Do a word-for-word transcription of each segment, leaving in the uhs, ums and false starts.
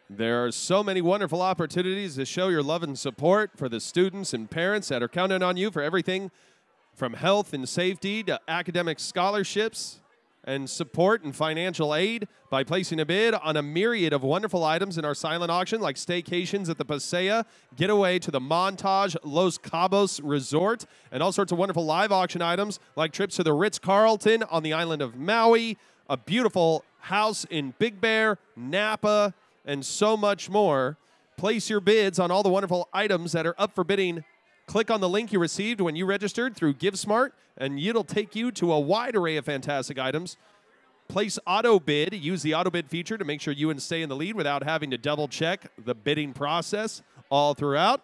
There are so many wonderful opportunities to show your love and support for the students and parents that are counting on you for everything from health and safety to academic scholarships and support and financial aid by placing a bid on a myriad of wonderful items in our silent auction, like staycations at the Pasea, getaway to the Montage Los Cabos Resort, and all sorts of wonderful live auction items like trips to the Ritz-Carlton on the island of Maui, a beautiful house in Big Bear, Napa, and so much more. Place your bids on all the wonderful items that are up for bidding. Click on the link you received when you registered through GiveSmart, and it'll take you to a wide array of fantastic items. Place auto bid. Use the auto bid feature to make sure you and stay in the lead without having to double check the bidding process all throughout.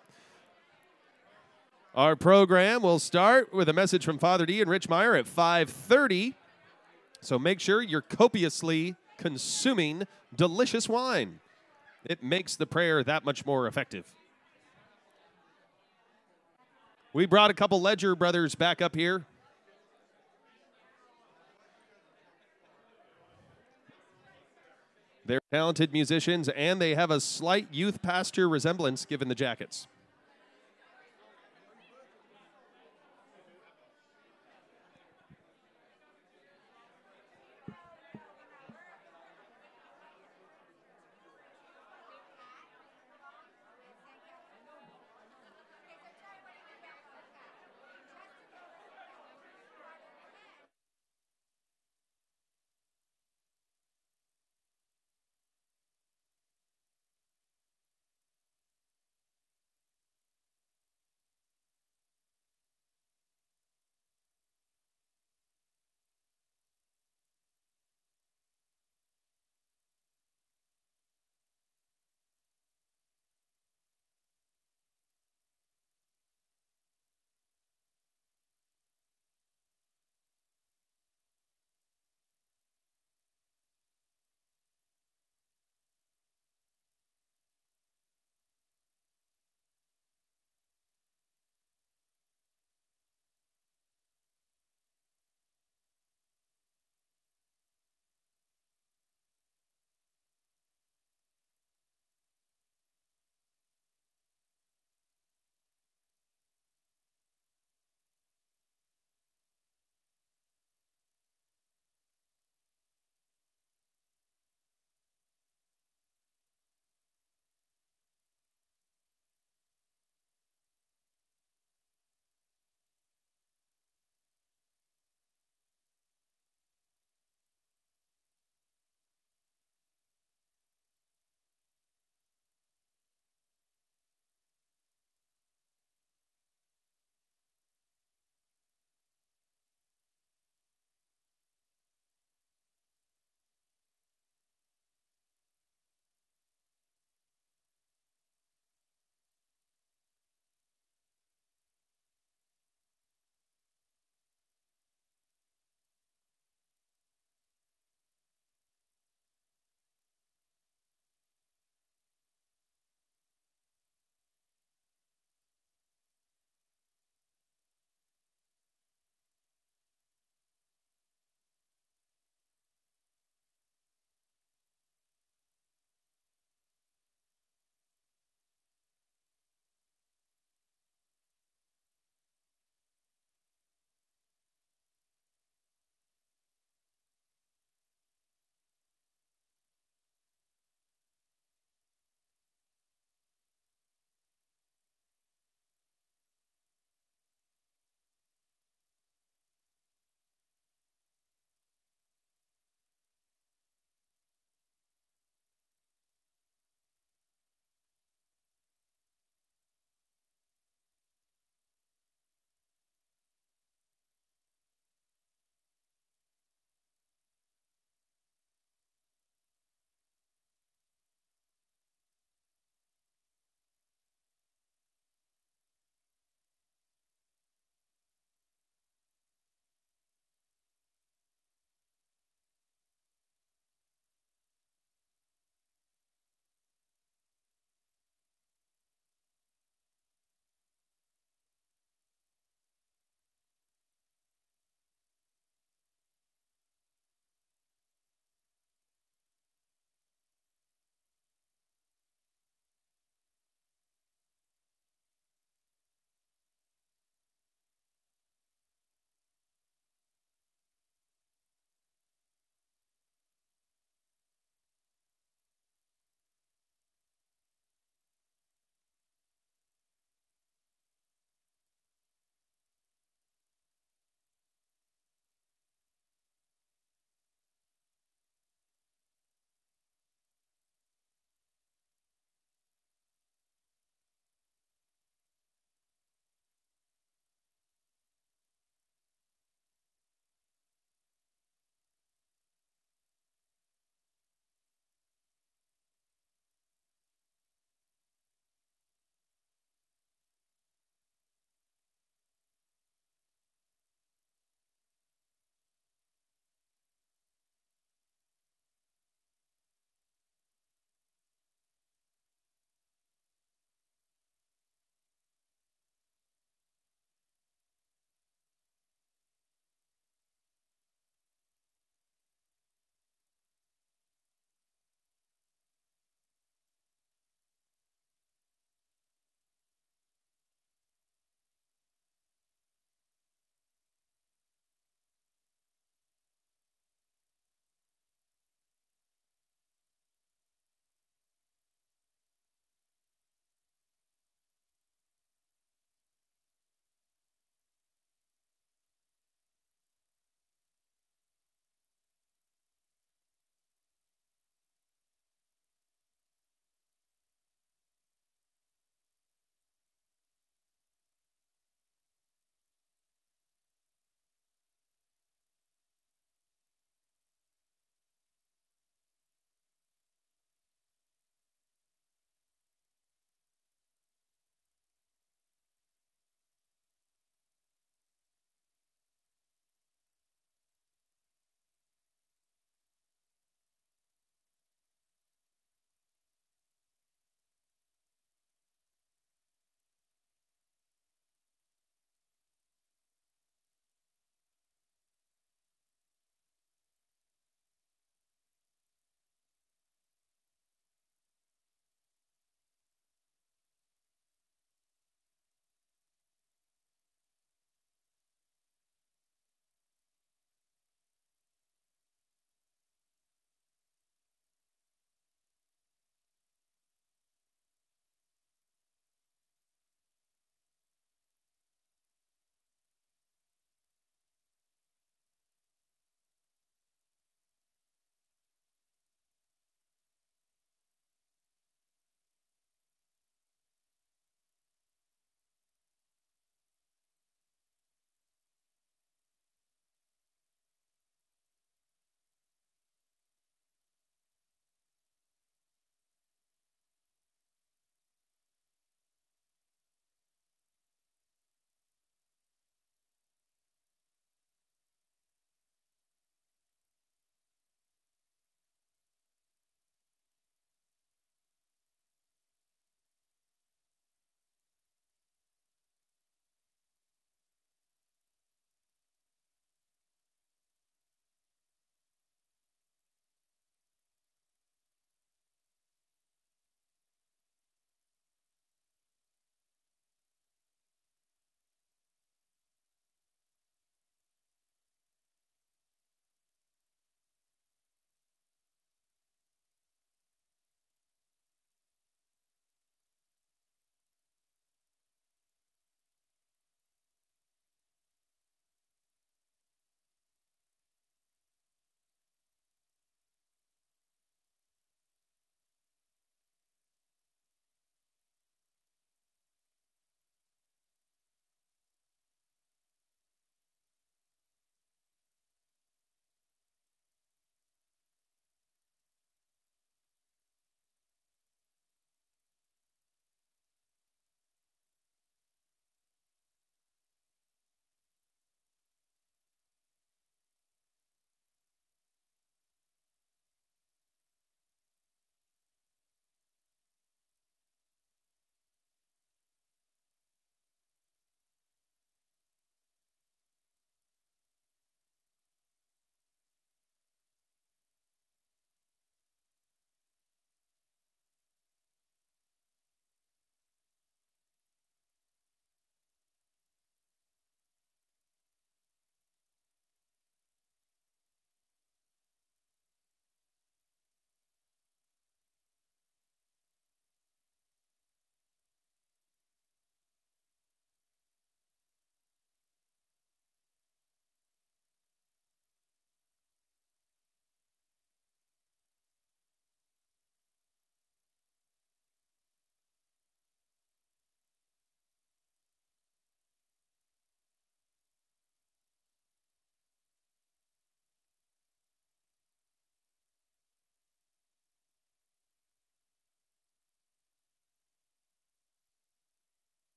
Our program will start with a message from Father D and Rich Meyer at five thirty. So make sure you're copiously consuming delicious wine. It makes the prayer that much more effective. We brought a couple Ledger brothers back up here. They're talented musicians, and they have a slight youth pastor resemblance given the jackets.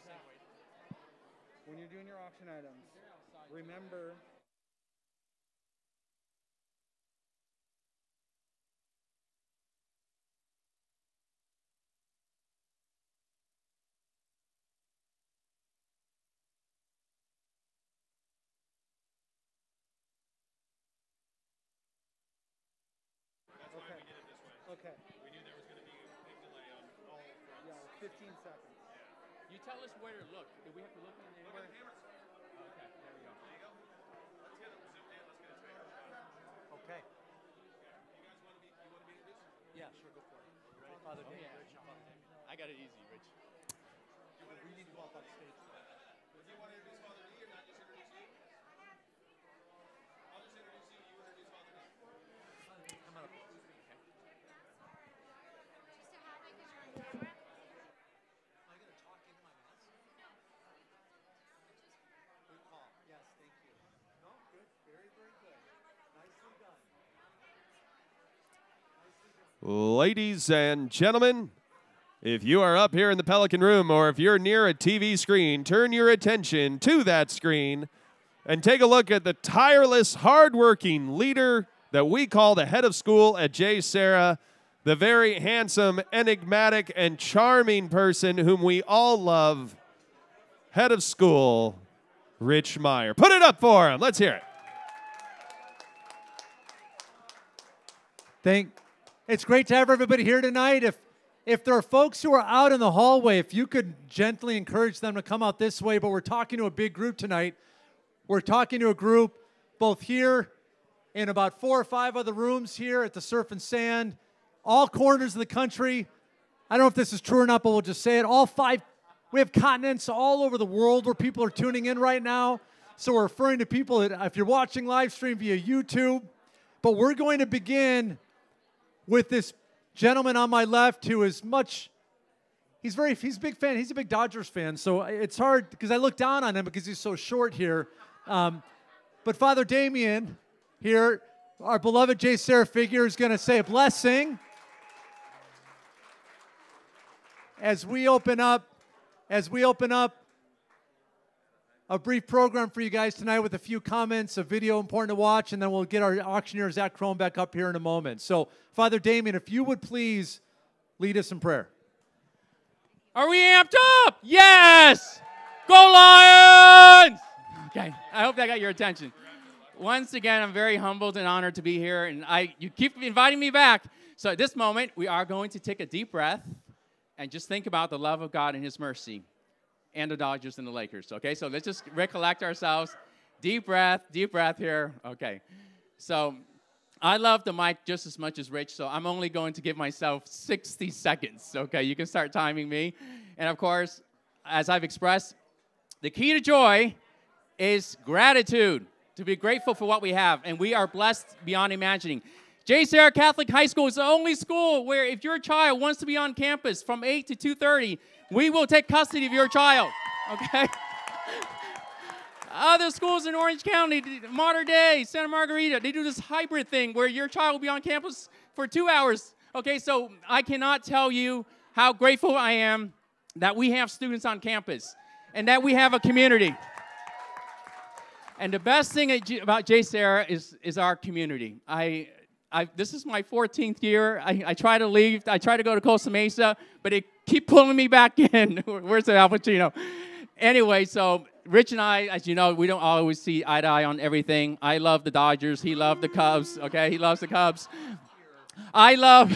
When you're doing your auction items, remember Okay. We knew there was going to be a big delay on all fronts. Yeah, fifteen seconds. You tell us where to look. Do we have to look in anywhere? Okay, there we go. There you go. Let's get it zoomed in. Let's get it straight. Okay. You guys want to be, you want to be introduced? Yeah, sure, go for it. You ready? Father oh, yeah. Rich, Father Damien. I got it easy, Rich. We need to go up on stage. Would you want to introduce Father D or not just introduce you? I'll just introduce you. You introduce Father D. Come on up. Ladies and gentlemen, if you are up here in the Pelican Room or if you're near a T V screen, turn your attention to that screen and take a look at the tireless, hardworking leader that we call the head of school at JSerra, the very handsome, enigmatic, and charming person whom we all love, head of school, Rich Meyer. Put it up for him. Let's hear it. Thank It's great to have everybody here tonight. If, if there are folks who are out in the hallway, if you could gently encourage them to come out this way, but we're talking to a big group tonight. We're talking to a group both here in about four or five other rooms here at the Surf and Sand, all corners of the country. I don't know if this is true or not, but we'll just say it. All five, we have continents all over the world where people are tuning in right now. So we're referring to people, that, if you're watching live stream via YouTube, but we're going to begin with this gentleman on my left who is much, he's very, he's a big fan, he's a big Dodgers fan, so it's hard, because I look down on him because he's so short here. Um, but Father Damien here, our beloved JSerra figure, is going to say a blessing as we open up, as we open up a brief program for you guys tonight with a few comments, a video important to watch, and then we'll get our auctioneer, Zach Crone, back up here in a moment. So, Father Damien, if you would please lead us in prayer. Are we amped up? Yes! Go Lions! Okay, I hope that got your attention. Once again, I'm very humbled and honored to be here, and I you keep inviting me back. So at this moment, we are going to take a deep breath and just think about the love of God and His mercy. And the Dodgers and the Lakers, okay? So let's just recollect ourselves. Deep breath, deep breath here. Okay. So I love the mic just as much as Rich, so I'm only going to give myself sixty seconds, okay? You can start timing me. And, of course, as I've expressed, the key to joy is gratitude, to be grateful for what we have, and we are blessed beyond imagining. JSerra Catholic High School is the only school where if your child wants to be on campus from eight to two thirty, we will take custody of your child, okay? Other schools in Orange County, Mater Dei, Santa Margarita, they do this hybrid thing where your child will be on campus for two hours. Okay, so I cannot tell you how grateful I am that we have students on campus and that we have a community. And the best thing about JSerra is, is our community. I, I, this is my fourteenth year. I, I try to leave. I try to go to Costa Mesa, but they keep pulling me back in. Where's the Al Pacino? Anyway, so Rich and I, as you know, we don't always see eye to eye on everything. I love the Dodgers. He loved the Cubs. Okay, he loves the Cubs. I love...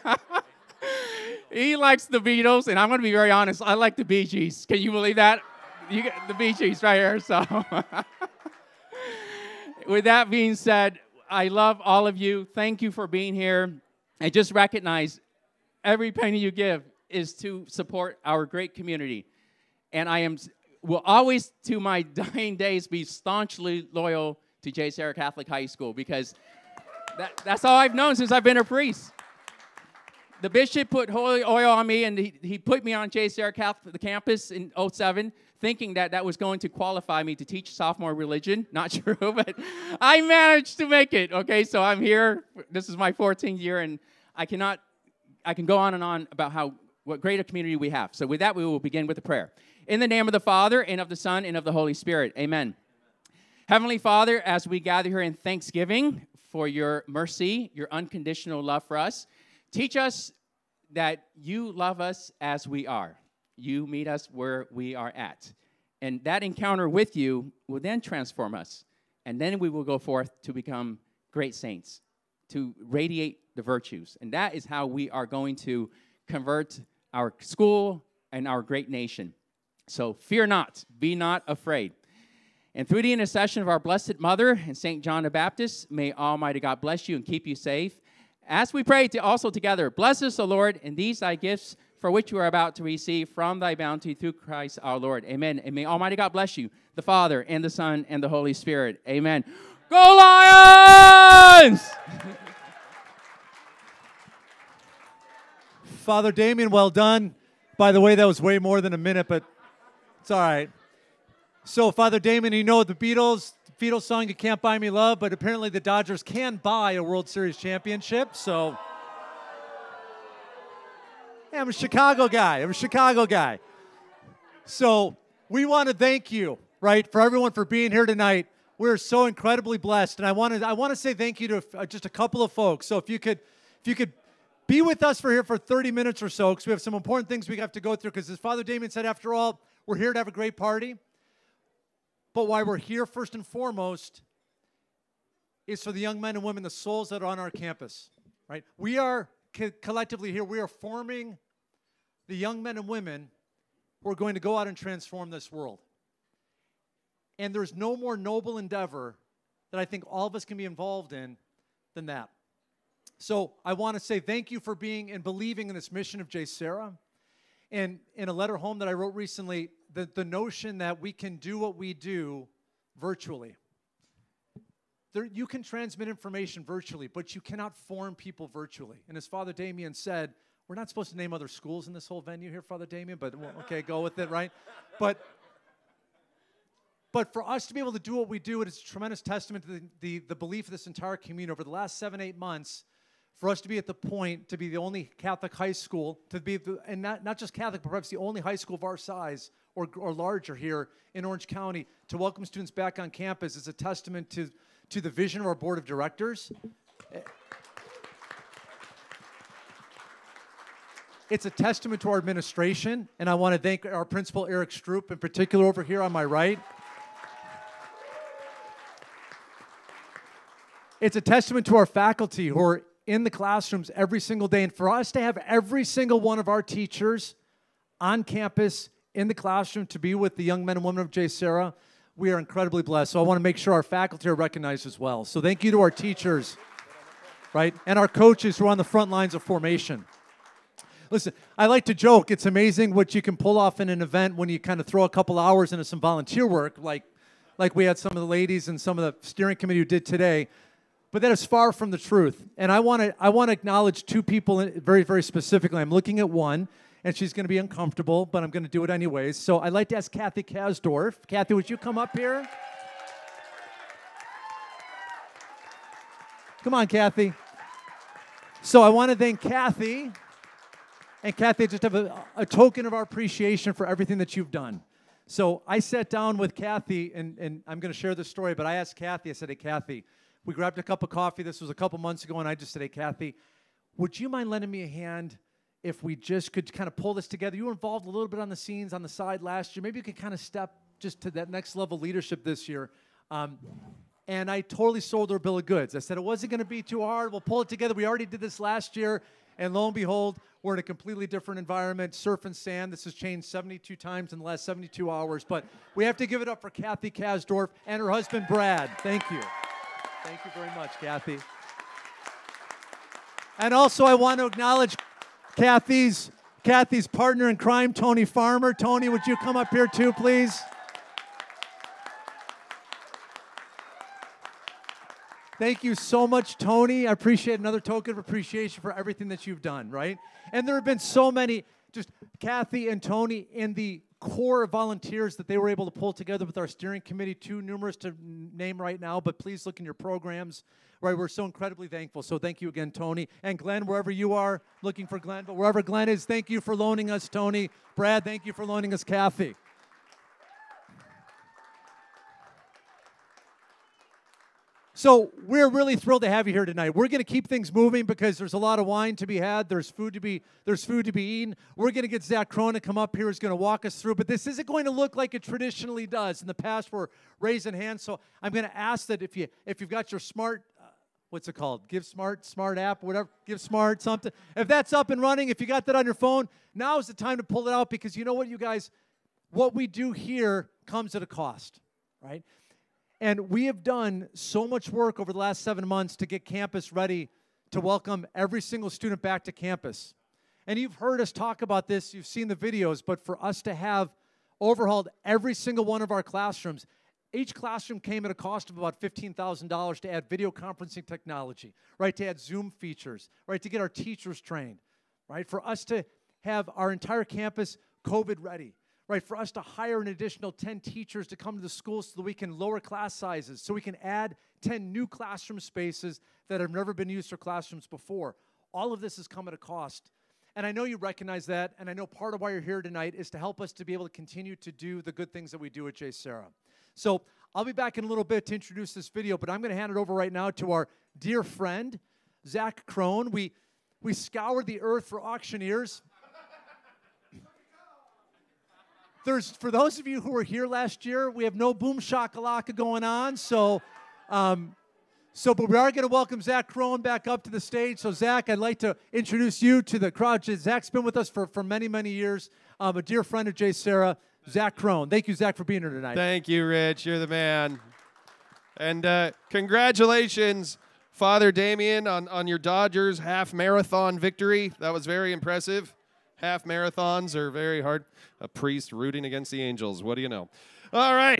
He likes the Beatles, and I'm going to be very honest. I like the Bee Gees. Can you believe that? You get the Bee Gees right here. So, with that being said, I love all of you. Thank you for being here. And just recognize every penny you give is to support our great community. And I am will always, to my dying days, be staunchly loyal to JSerra Catholic High School because that, that's all I've known since I've been a priest. The bishop put holy oil on me, and he, he put me on JSerra Catholic, the campus in oh seven, thinking that that was going to qualify me to teach sophomore religion. Not true, but I managed to make it. Okay, so I'm here. This is my fourteenth year, and I cannot, I can go on and on about how what great a community we have. So with that, we will begin with a prayer. In the name of the Father, and of the Son, and of the Holy Spirit. Amen. Heavenly Father, as we gather here in thanksgiving for your mercy, your unconditional love for us, teach us that you love us as we are. You meet us where we are at. And that encounter with you will then transform us. And then we will go forth to become great saints, to radiate the virtues. And that is how we are going to convert our school and our great nation. So fear not, be not afraid. And through the intercession of our Blessed Mother and Saint John the Baptist, may Almighty God bless you and keep you safe. As we pray to also together, bless us, O Lord, in these thy gifts for which you are about to receive from thy bounty through Christ our Lord. Amen. And may Almighty God bless you, the Father and the Son and the Holy Spirit. Amen. Go Lions! Father Damien, well done. By the way, that was way more than a minute, but it's all right. So, Father Damien, you know the Beatles, the Beatles song, You Can't Buy Me Love, but apparently the Dodgers can buy a World Series championship, so... Yeah, I'm a Chicago guy. I'm a Chicago guy. So, we want to thank you, right, for everyone for being here tonight. We're so incredibly blessed, and I want to I want to say thank you to uh, just a couple of folks. So, if you could if you could be with us for here for thirty minutes or so, because we have some important things we have to go through, because as Father Damien said, after all, we're here to have a great party. But why we're here, first and foremost, is for the young men and women, the souls that are on our campus, right? We are co- collectively here. We are forming the young men and women who are going to go out and transform this world. And there's no more noble endeavor that I think all of us can be involved in than that. So I want to say thank you for being and believing in this mission of JSerra. And in a letter home that I wrote recently, the, the notion that we can do what we do virtually. There, you can transmit information virtually, but you cannot form people virtually. And as Father Damien said, we're not supposed to name other schools in this whole venue here, Father Damien, but well, okay, go with it, right? But, but for us to be able to do what we do, it is a tremendous testament to the, the, the belief of this entire community over the last seven, eight months, for us to be at the point to be the only Catholic high school, to be, the, and not, not just Catholic, but perhaps the only high school of our size or, or larger here in Orange County, to welcome students back on campus is a testament to, to the vision of our board of directors. It's a testament to our administration, and I want to thank our principal, Eric Stroop, in particular over here on my right. It's a testament to our faculty who are in the classrooms every single day, and for us to have every single one of our teachers on campus in the classroom to be with the young men and women of JSerra, we are incredibly blessed. So I want to make sure our faculty are recognized as well. So thank you to our teachers, right, and our coaches who are on the front lines of formation. Listen, I like to joke. It's amazing what you can pull off in an event when you kind of throw a couple hours into some volunteer work, like, like we had some of the ladies and some of the steering committee who did today. But that is far from the truth. And I want to I want to acknowledge two people very, very specifically. I'm looking at one, and she's going to be uncomfortable, but I'm going to do it anyways. So I'd like to ask Kathy Kasdorf. Kathy, would you come up here? Come on, Kathy. So I want to thank Kathy. And Kathy, just have a, a token of our appreciation for everything that you've done. So I sat down with Kathy, and, and I'm going to share this story, but I asked Kathy, I said, hey, Kathy, we grabbed a cup of coffee. This was a couple months ago, and I just said, hey, Kathy, would you mind lending me a hand if we just could kind of pull this together? You were involved a little bit on the scenes, on the side last year. Maybe you could kind of step just to that next level leadership this year. Um, and I totally sold her a bill of goods. I said it wasn't going to be too hard. We'll pull it together. We already did this last year, and lo and behold, we're in a completely different environment, surf and sand. This has changed seventy-two times in the last seventy-two hours. But we have to give it up for Kathy Kasdorf and her husband, Brad. Thank you. Thank you very much, Kathy. And also, I want to acknowledge Kathy's, Kathy's partner in crime, Tony Farmer. Tony, would you come up here too, please? Thank you so much, Tony. I appreciate another token of appreciation for everything that you've done, right? And there have been so many, just Kathy and Tony in the core of volunteers that they were able to pull together with our steering committee, too numerous to name right now, but please look in your programs, right? We're so incredibly thankful. So thank you again, Tony. And Glenn, wherever you are, looking for Glenn, but wherever Glenn is, thank you for loaning us, Tony. Brad, thank you for loaning us, Kathy. So we're really thrilled to have you here tonight. We're going to keep things moving because there's a lot of wine to be had. There's food to be there's food to be eaten. We're going to get Zach Crone to come up here, who's going to walk us through. But this isn't going to look like it traditionally does. In the past, we're raising hands. So I'm going to ask that if you if you've got your smart, uh, what's it called? Give Smart, Smart app, whatever. Give Smart something. If that's up and running, if you got that on your phone, now is the time to pull it out because you know what, you guys, what we do here comes at a cost, right? And we have done so much work over the last seven months to get campus ready to welcome every single student back to campus. And you've heard us talk about this, you've seen the videos, but for us to have overhauled every single one of our classrooms, each classroom came at a cost of about fifteen thousand dollars to add video conferencing technology, right, to add Zoom features, right, to get our teachers trained, right, for us to have our entire campus COVID ready. Right, for us to hire an additional ten teachers to come to the school so that we can lower class sizes, so we can add ten new classroom spaces that have never been used for classrooms before. All of this has come at a cost. And I know you recognize that, and I know part of why you're here tonight is to help us to be able to continue to do the good things that we do at JSerra. So I'll be back in a little bit to introduce this video, but I'm going to hand it over right now to our dear friend, Zach Crone. We, we scoured the earth for auctioneers. There's, for those of you who were here last year, we have no boom shakalaka going on, so, um, so but we are going to welcome Zach Crone back up to the stage. So Zach, I'd like to introduce you to the crowd. Zach's been with us for, for many, many years, um, a dear friend of JSerra, Zach Crone. Thank you, Zach, for being here tonight. Thank you, Rich. You're the man. And uh, congratulations, Father Damien, on, on your Dodgers half marathon victory. That was very impressive. Half marathons are very hard. A priest rooting against the Angels. What do you know? All right.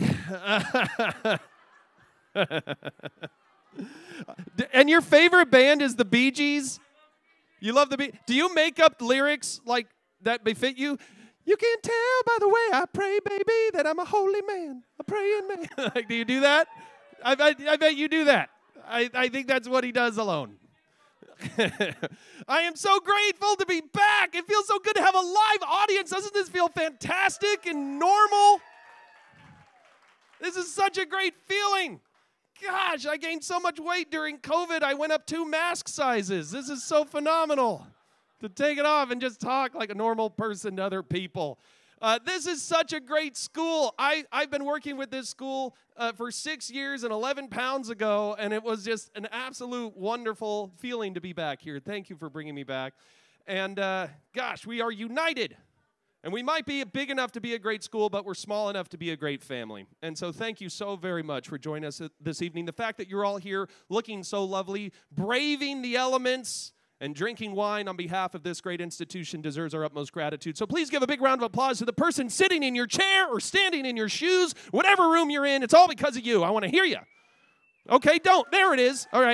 And your favorite band is the Bee Gees? You love the Bee? Do you make up lyrics like that befit you? You can tell by the way I pray, baby, that I'm a holy man, a praying man. Like, do you do that? I, I, I bet you do that. I, I think that's what he does alone. I am so grateful to be back. It feels so good to have a live audience. Doesn't this feel fantastic and normal? This is such a great feeling. Gosh, I gained so much weight during COVID. I went up two mask sizes. This is so phenomenal to take it off and just talk like a normal person to other people. Uh, this is such a great school. I, I've been working with this school uh, for six years and eleven pounds ago, and it was just an absolute wonderful feeling to be back here. Thank you for bringing me back. And uh, gosh, we are united. And we might be big enough to be a great school, but we're small enough to be a great family. And so thank you so very much for joining us this evening. The fact that you're all here looking so lovely, braving the elements, and drinking wine on behalf of this great institution deserves our utmost gratitude. So please give a big round of applause to the person sitting in your chair or standing in your shoes, whatever room you're in. It's all because of you. I want to hear you. Okay, don't. There it is. All right.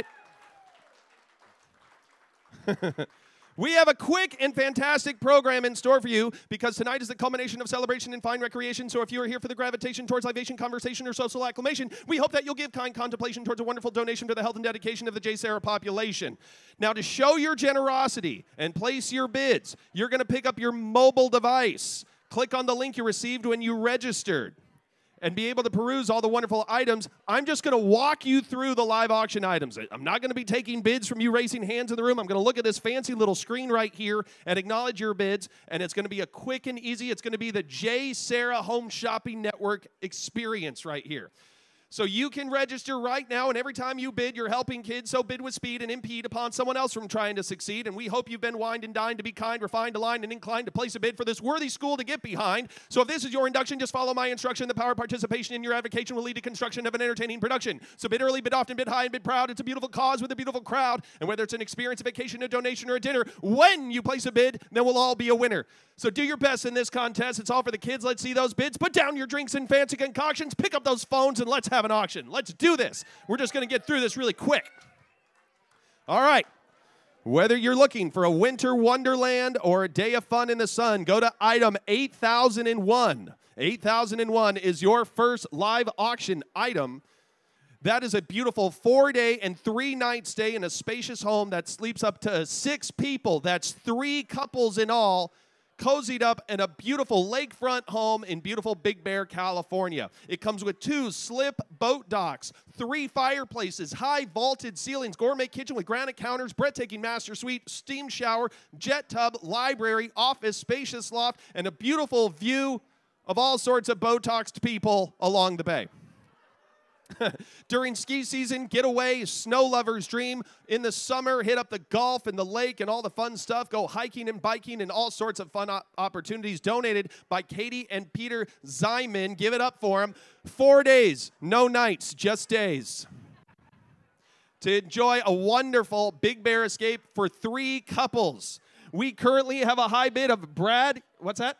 We have a quick and fantastic program in store for you because tonight is the culmination of celebration and fine recreation. So if you are here for the gravitation towards libation, conversation, or social acclamation, we hope that you'll give kind contemplation towards a wonderful donation to the health and dedication of the JSerra population. Now, to show your generosity and place your bids, you're going to pick up your mobile device. Click on the link you received when you registered and be able to peruse all the wonderful items. I'm just going to walk you through the live auction items. I'm not going to be taking bids from you raising hands in the room. I'm going to look at this fancy little screen right here and acknowledge your bids, and it's going to be a quick and easy. It's going to be the JSerra Home Shopping Network experience right here. So you can register right now, and every time you bid, you're helping kids, so bid with speed and impede upon someone else from trying to succeed. And we hope you've been wined and dined to be kind, refined, aligned, and inclined to place a bid for this worthy school to get behind. So if this is your induction, just follow my instruction. The power of participation in your advocation will lead to construction of an entertaining production. So bid early, bid often, bid high, and bid proud. It's a beautiful cause with a beautiful crowd. And whether it's an experience, a vacation, a donation, or a dinner, when you place a bid, then we'll all be a winner. So do your best in this contest. It's all for the kids. Let's see those bids. Put down your drinks and fancy concoctions. Pick up those phones, and let's have an auction. Let's do this. We're just going to get through this really quick. All right. Whether you're looking for a winter wonderland or a day of fun in the sun, go to item eight thousand one. eight thousand one is your first live auction item. That is a beautiful four-day and three-night stay in a spacious home that sleeps up to six people. That's three couples in all. cozied up in a beautiful lakefront home in beautiful Big Bear, California. It comes with two slip boat docks, three fireplaces, high vaulted ceilings, gourmet kitchen with granite counters, breathtaking master suite, steam shower, jet tub, library, office, spacious loft, and a beautiful view of all sorts of Botoxed people along the bay. During ski season, getaway, snow lover's dream. In the summer, hit up the golf and the lake and all the fun stuff. Go hiking and biking and all sorts of fun opportunities donated by Katie and Peter Zyman. Give it up for them. Four days, no nights, just days. To enjoy a wonderful Big Bear escape for three couples. We currently have a high bid of Brad. What's that?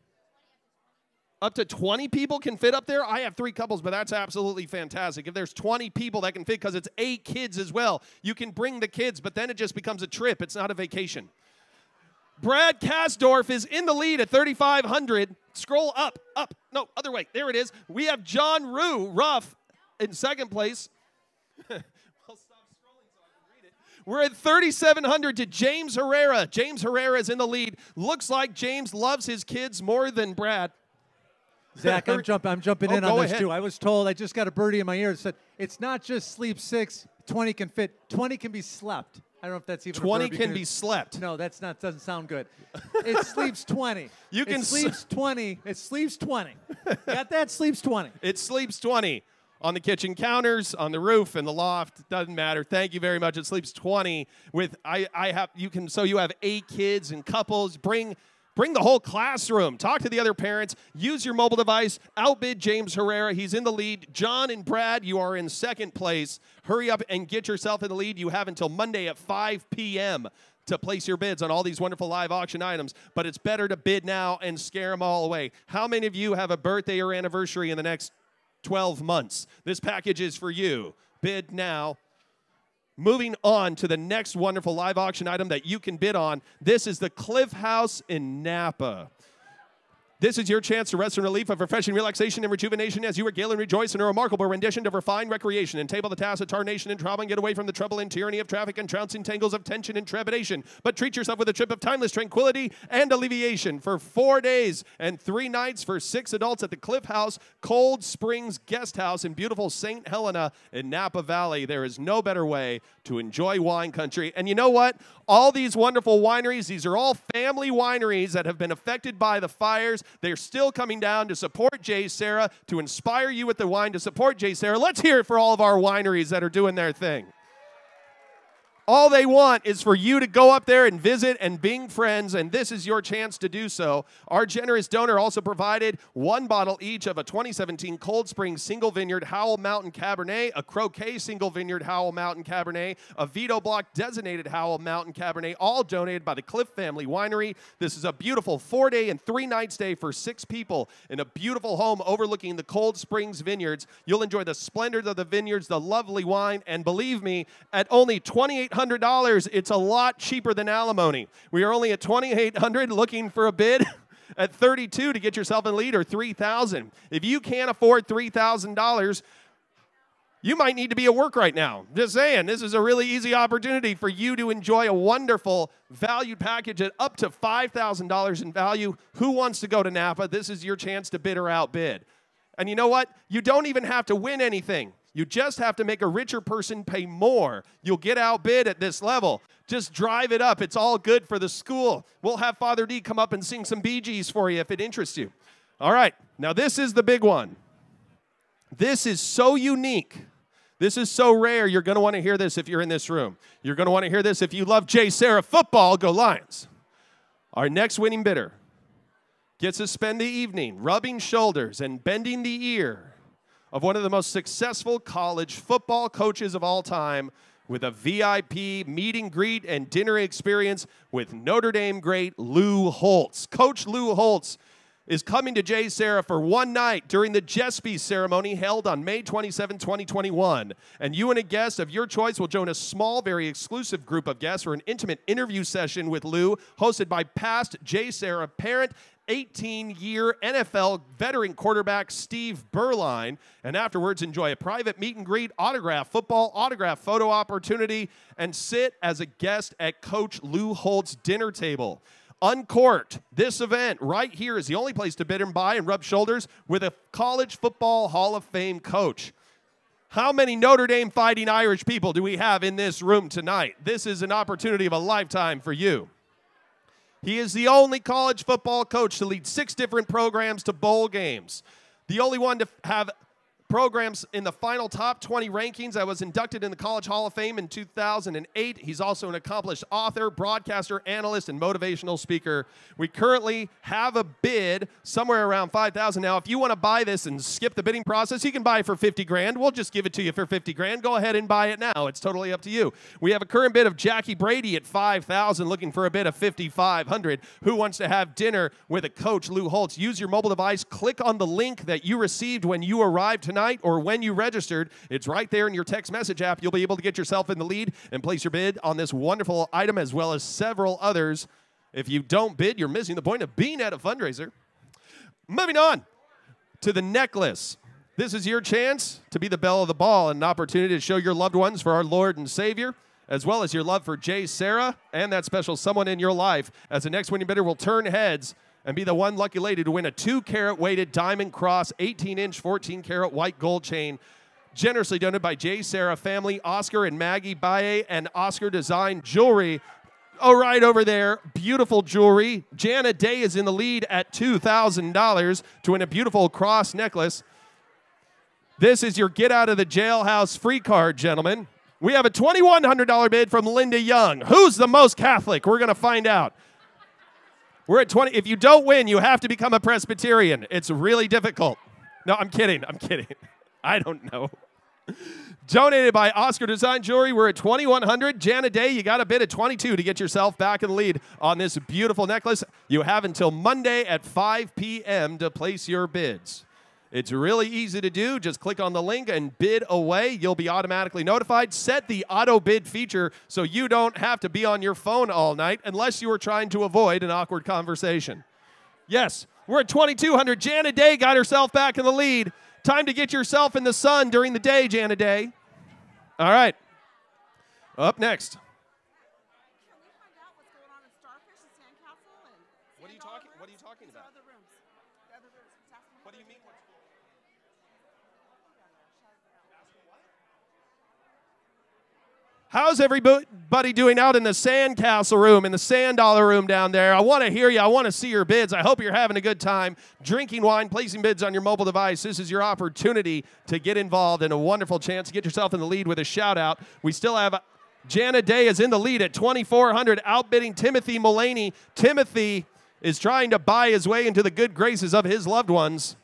Up to twenty people can fit up there? I have three couples, but that's absolutely fantastic. If there's twenty people that can fit, because it's eight kids as well, you can bring the kids, but then it just becomes a trip. It's not a vacation. Brad Kasdorf is in the lead at thirty-five hundred. Scroll up, up. No, other way. There it is. We have John Rue Ruff in second place. Well, stop scrolling so I can read it. We're at thirty-seven hundred to James Herrera. James Herrera is in the lead. Looks like James loves his kids more than Brad. Zach, I'm, jump, I'm jumping oh, in on this ahead. too. I was told, I just got a birdie in my ear that said, it's not just sleep six, twenty can fit, twenty can be slept. I don't know if that's even twenty a verb can can be slept. No, that's not, doesn't sound good. It sleeps twenty. You can it sleeps twenty. It sleeps twenty. Got that? Sleeps twenty. It sleeps twenty. On the kitchen counters, on the roof, in the loft, doesn't matter. Thank you very much. It sleeps twenty with, I, I have, you can, so you have eight kids and couples. Bring Bring the whole classroom. Talk to the other parents. Use your mobile device. Outbid James Herrera. He's in the lead. John and Brad, you are in second place. Hurry up and get yourself in the lead. You have until Monday at five p m to place your bids on all these wonderful live auction items. But it's better to bid now and scare them all away. How many of you have a birthday or anniversary in the next twelve months? This package is for you. Bid now. Moving on to the next wonderful live auction item that you can bid on. This is the Cliff House in Napa. This is your chance to rest in relief of refreshing relaxation and rejuvenation as you regale and rejoice in a remarkable rendition of refined recreation and table the task of tarnation and travel and get away from the trouble and tyranny of traffic and trouncing tangles of tension and trepidation. But treat yourself with a trip of timeless tranquility and alleviation for four days and three nights for six adults at the Cliff House Cold Springs Guest House in beautiful Saint Helena in Napa Valley. There is no better way to enjoy wine country. And you know what? All these wonderful wineries, these are all family wineries that have been affected by the fires. They're still coming down to support JSerra, to inspire you with the wine, to support JSerra. Let's hear it for all of our wineries that are doing their thing. All they want is for you to go up there and visit and being friends, and this is your chance to do so. Our generous donor also provided one bottle each of a twenty seventeen Cold Springs Single Vineyard Howell Mountain Cabernet, a Croquet Single Vineyard Howell Mountain Cabernet, a Vito Block Designated Howell Mountain Cabernet, all donated by the Cliff Family Winery. This is a beautiful four-day and three-night stay for six people in a beautiful home overlooking the Cold Springs Vineyards. You'll enjoy the splendor of the vineyards, the lovely wine, and believe me, at only twenty-eight hundred dollars, it's a lot cheaper than alimony. We are only at twenty-eight hundred dollars looking for a bid at thirty-two to get yourself in lead, or three thousand dollars. If you can't afford three thousand dollars, you might need to be at work right now. Just saying, this is a really easy opportunity for you to enjoy a wonderful valued package at up to five thousand dollars in value. Who wants to go to Napa? This is your chance to bid or outbid. And you know what? You don't even have to win anything. You just have to make a richer person pay more. You'll get outbid at this level. Just drive it up. It's all good for the school. We'll have Father D come up and sing some Bee Gees for you if it interests you. All right. Now, this is the big one. This is so unique. This is so rare. You're going to want to hear this if you're in this room. You're going to want to hear this if you love JSerra football. Go Lions. Our next winning bidder gets to spend the evening rubbing shoulders and bending the ear of one of the most successful college football coaches of all time, with a V I P meet and greet and dinner experience with Notre Dame great Lou Holtz. Coach Lou Holtz is coming to JSerra for one night during the Jespy ceremony held on May twenty-seventh, twenty twenty-one. And you and a guest of your choice will join a small, very exclusive group of guests for an intimate interview session with Lou, hosted by past JSerra parent, eighteen-year N F L veteran quarterback Steve Berline, and afterwards enjoy a private meet and greet, autograph football, autograph photo opportunity, and sit as a guest at Coach Lou Holt's dinner table. Uncorked. This event right here is the only place to bid and buy and rub shoulders with a college football Hall of Fame coach. How many Notre Dame Fighting Irish people do we have in this room tonight? This is an opportunity of a lifetime for you. He is the only college football coach to lead six different programs to bowl games. The only one to have programs in the final top twenty rankings that was inducted in the College Hall of Fame in two thousand eight. He's also an accomplished author, broadcaster, analyst, and motivational speaker. We currently have a bid somewhere around five thousand dollars. Now, if you want to buy this and skip the bidding process, you can buy it for fifty grand. We'll just give it to you for fifty grand. Go ahead and buy it now. It's totally up to you. We have a current bid of Jackie Brady at five thousand dollars, looking for a bid of fifty-five hundred dollars. Who wants to have dinner with a coach, Lou Holtz? Use your mobile device. Click on the link that you received when you arrived tonight or when you registered. It's right there in your text message app. You'll be able to get yourself in the lead and place your bid on this wonderful item as well as several others. If you don't bid, you're missing the point of being at a fundraiser. Moving on to the necklace. This is your chance to be the belle of the ball and an opportunity to show your loved ones for our Lord and Savior, as well as your love for JSerra and that special someone in your life, as the next winning bidder will turn heads and be the one lucky lady to win a two-carat weighted diamond cross, eighteen inch, fourteen karat white gold chain, generously donated by JSerra family, Oscar and Maggie Baye, and Oscar Design Jewelry. Oh, right over there, beautiful jewelry. Jana Day is in the lead at two thousand dollars to win a beautiful cross necklace. This is your get out of the jailhouse free card, gentlemen. We have a twenty-one hundred dollar bid from Linda Young. Who's the most Catholic? We're going to find out. We're at twenty. If you don't win, you have to become a Presbyterian. It's really difficult. No, I'm kidding. I'm kidding. I don't know. Donated by Oscar Design Jewelry. We're at twenty-one hundred. Jana Day, you got a bid at twenty-two to get yourself back in the lead on this beautiful necklace. You have until Monday at five p m to place your bids. It's really easy to do. Just click on the link and bid away. You'll be automatically notified. Set the auto bid feature so you don't have to be on your phone all night unless you are trying to avoid an awkward conversation. Yes, we're at twenty-two hundred. Jana Day got herself back in the lead. Time to get yourself in the sun during the day, Jana Day. All right. Up next. Can we find out what's going on in Starfish and Sandcastle and What are you Sand talking? Dollar What are you rooms? talking These are about? other rooms. The other rooms. He's asking What do you mean? How's everybody doing out in the Sandcastle room, in the Sand Dollar room down there? I want to hear you. I want to see your bids. I hope you're having a good time drinking wine, placing bids on your mobile device. This is your opportunity to get involved and a wonderful chance to get yourself in the lead with a shout out. We still have Jana Day is in the lead at twenty-four hundred, outbidding Timothy Mulaney. Timothy is trying to buy his way into the good graces of his loved ones.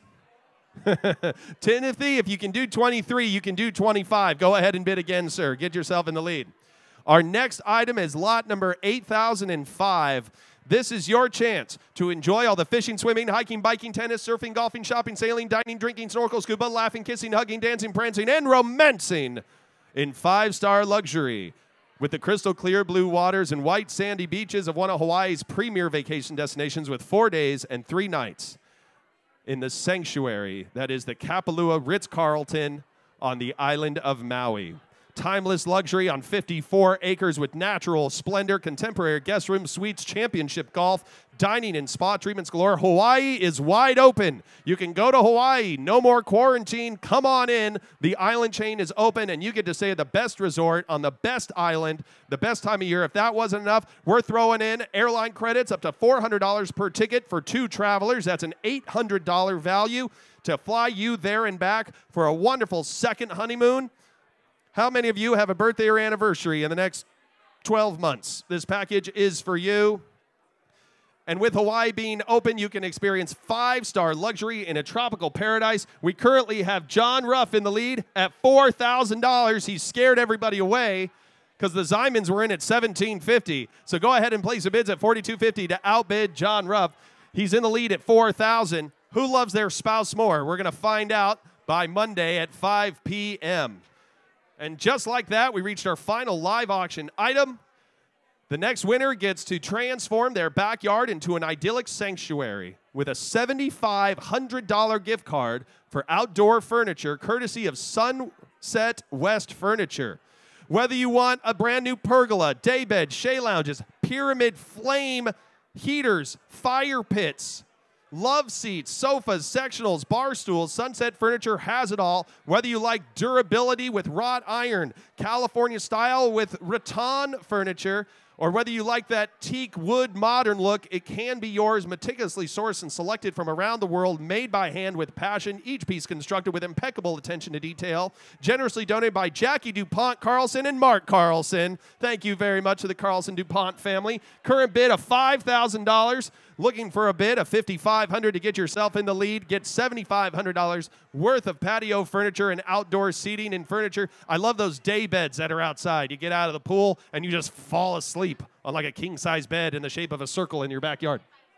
Timothy, if you can do twenty-three, you can do twenty-five. Go ahead and bid again, sir. Get yourself in the lead. Our next item is lot number eight thousand five. This is your chance to enjoy all the fishing, swimming, hiking, biking, tennis, surfing, golfing, shopping, sailing, dining, drinking, snorkel, scuba, laughing, kissing, hugging, dancing, prancing, and romancing in five-star luxury with the crystal clear blue waters and white sandy beaches of one of Hawaii's premier vacation destinations with four days and three nights in the sanctuary that is the Kapalua Ritz-Carlton on the island of Maui. Timeless luxury on fifty-four acres with natural splendor, contemporary guest room suites, championship golf, dining and spa treatments galore. Hawaii is wide open. You can go to Hawaii. No more quarantine. Come on in. The island chain is open, and you get to stay at the best resort on the best island, the best time of year. If that wasn't enough, we're throwing in airline credits up to four hundred dollars per ticket for two travelers. That's an eight hundred dollar value to fly you there and back for a wonderful second honeymoon. How many of you have a birthday or anniversary in the next twelve months? This package is for you. And with Hawaii being open, you can experience five-star luxury in a tropical paradise. We currently have John Ruff in the lead at four thousand dollars. He scared everybody away because the Zymans were in at seventeen fifty. So go ahead and place the bids at forty-two fifty to outbid John Ruff. He's in the lead at four thousand dollars. Who loves their spouse more? We're going to find out by Monday at five p m And just like that, we reached our final live auction item. The next winner gets to transform their backyard into an idyllic sanctuary with a seven thousand five hundred dollar gift card for outdoor furniture, courtesy of Sunset West Furniture. Whether you want a brand new pergola, daybed, shea lounges, pyramid flame heaters, fire pits, love seats, sofas, sectionals, bar stools. Sunset Furniture has it all. Whether you like durability with wrought iron, California style with rattan furniture, or whether you like that teak wood modern look, it can be yours. Meticulously sourced and selected from around the world, made by hand with passion, each piece constructed with impeccable attention to detail. Generously donated by Jackie DuPont Carlson and Mark Carlson. Thank you very much to the Carlson DuPont family. Current bid of five thousand dollars. Looking for a bid of five thousand five hundred dollars to get yourself in the lead. Get seven thousand five hundred dollars worth of patio furniture and outdoor seating and furniture. I love those day beds that are outside. You get out of the pool and you just fall asleep on like a king-size bed in the shape of a circle in your backyard.